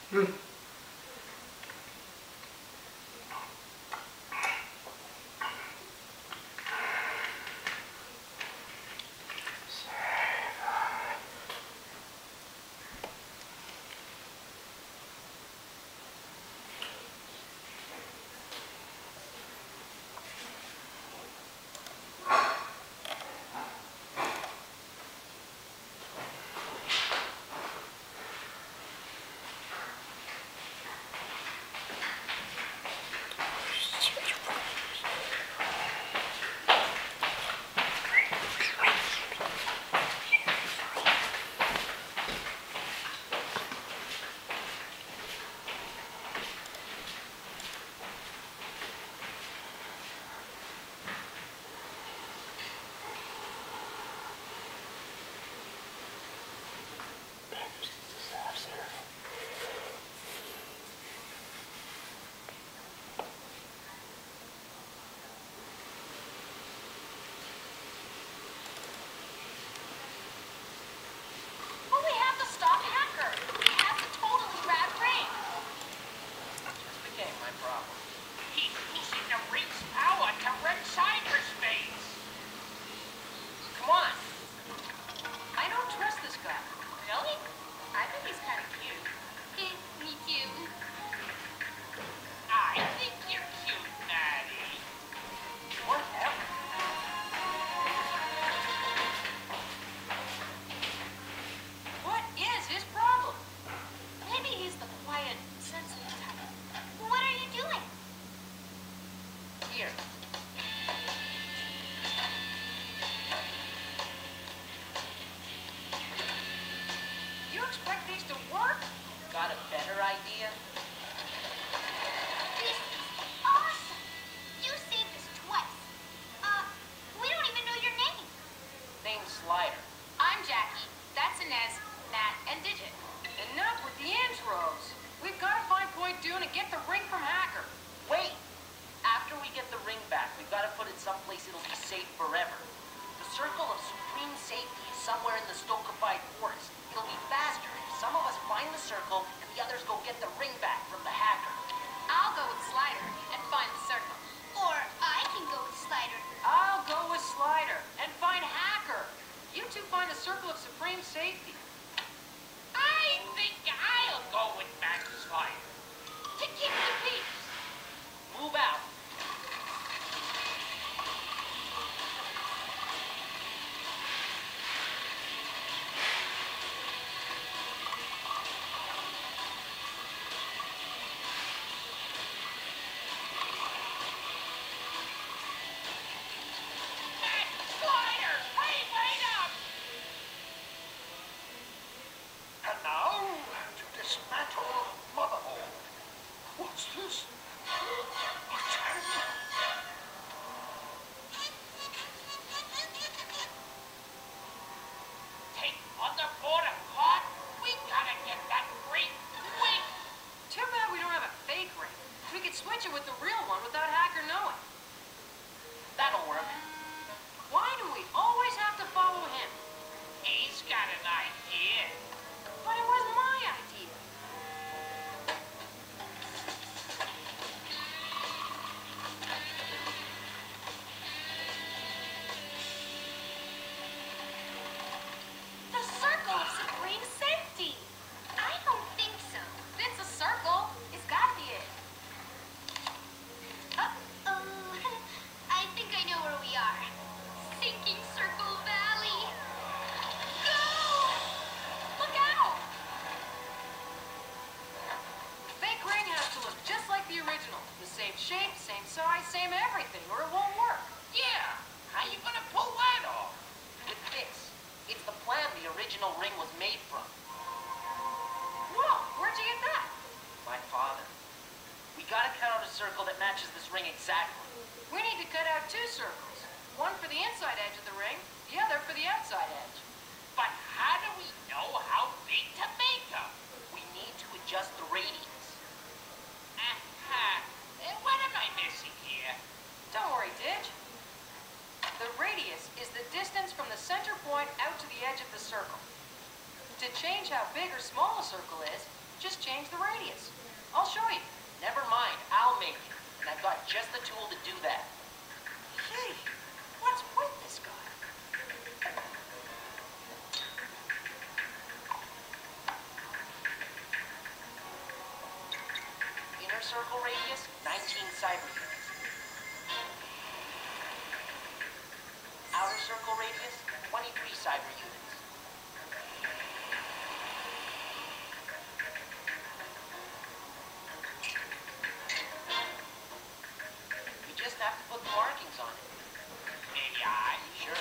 To change how big or small a circle is, Just change the radius. I'll show you. Never mind, I'll make it. And I've got just the tool to do that. Hey, what's with this guy? Inner circle radius, 19 cyber units. Outer circle radius, 23 cyber units. We just have to put the markings on it. MVI, sure.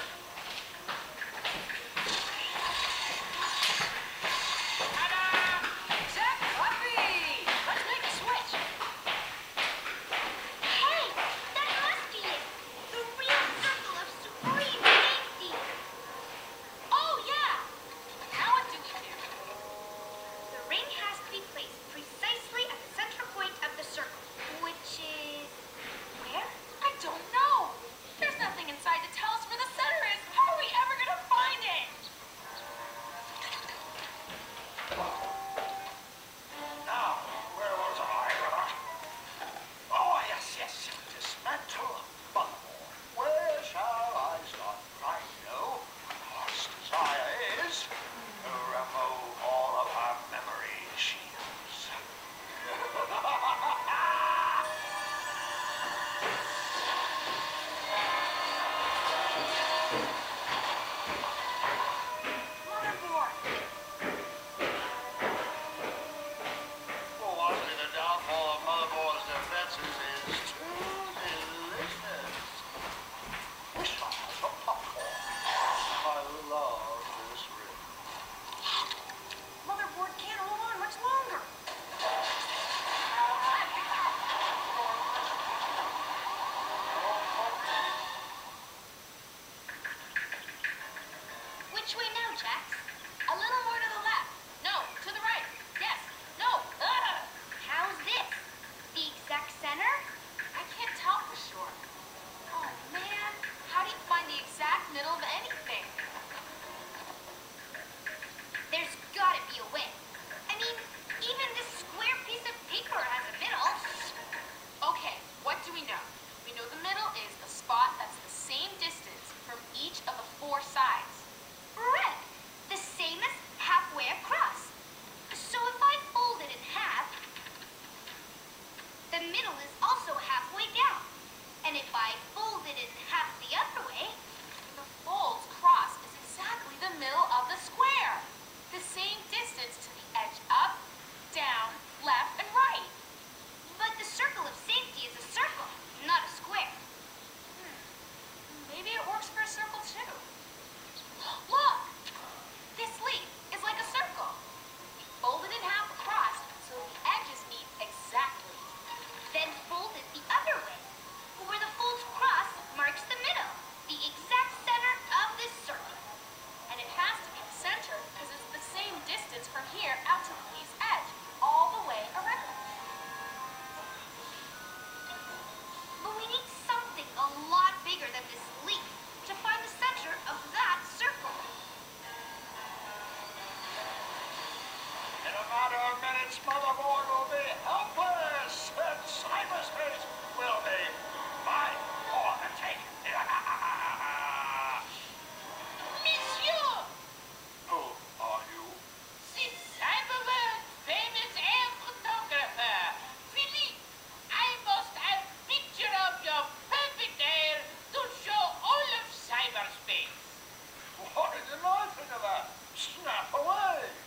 Which way now, Jax? A little more to the left. No, to the right. Yes. No. How's this? The exact center? I can't tell for sure. Oh, man. How do you find the exact middle of anything? There's gotta be a way. I mean, even this square piece of paper has a middle. Okay, what do we know? We know the middle is a spot that's the same distance from each of the 4 sides. Correct. The same as halfway across. So if I fold it in half, the middle is also halfway down. And if I fold it in half the other way, The fold's cross is exactly the middle of the square. The same distance to the edge up, down, left, and right. but the circle of safety is a circle, not a square. Maybe it works for a circle too. Look! This leaf is like a circle. We fold it in half across so the edges meet exactly. Then fold it the other way. Where the folds cross marks the middle, the exact center of this circle. And it has to be the center because it's the same distance from here out to the leaf's edge, all the way around. But we need something a lot bigger than this leaf to find the center of that circle. In a matter of minutes, Motherboard will be helpless, and cyberspace will be mine for the taking. Monsieur! Who are you? The Cyberworld famous air photographer, Philippe. I must have picture of your perfect air to show all of cyberspace. Why didn't I think of that? Snap away!